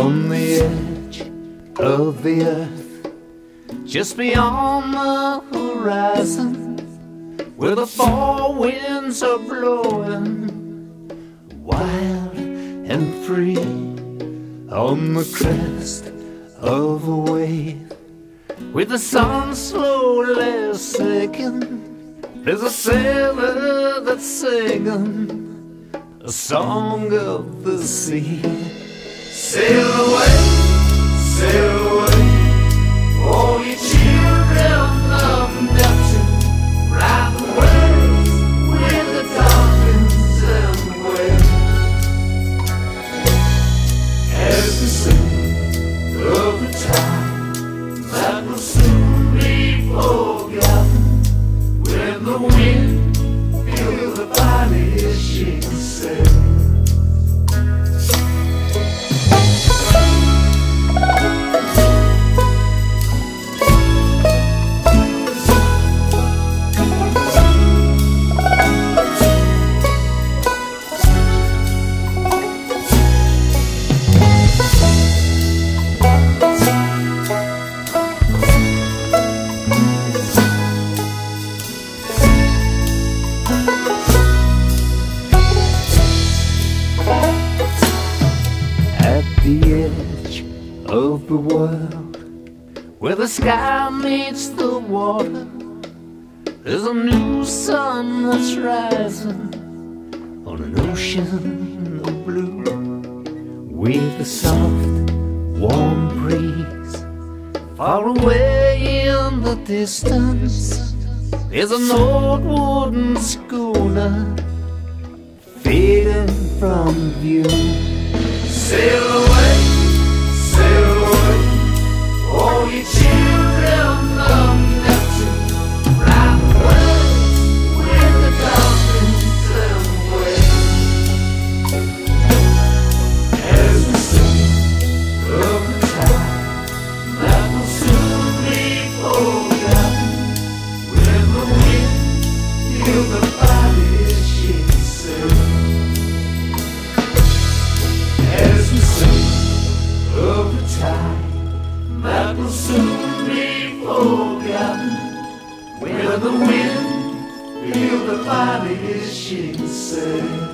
on the edge of the earth, just beyond the horizon, where the fall winds are blowing wild and free, on the crest of a wave, with the sun slowly sinking, there's a sailor that's singing a song of the sea. Sail away, all you children of Neptune, ride the waves with the dolphins and the whales, as we sing of the time that will soon be forgotten, when the wind fills the vanishing sail. The edge of the world, where the sky meets the water, there's a new sun that's rising on an ocean of blue, with a soft, warm breeze. Far away in the distance, there's an old wooden schooner fading from view. Sail away, all you children of Neptune, ride the waves with the dolphins and the whales, as we sing of the time that will soon be forgotten, when the wind fills the vanishing sail. Of the time that will soon be forgotten, when the wind fills the vanishing sail.